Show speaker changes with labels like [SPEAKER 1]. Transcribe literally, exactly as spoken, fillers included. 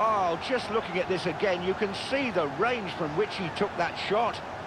[SPEAKER 1] Oh, just looking at this again, you can see the range from which he took that shot.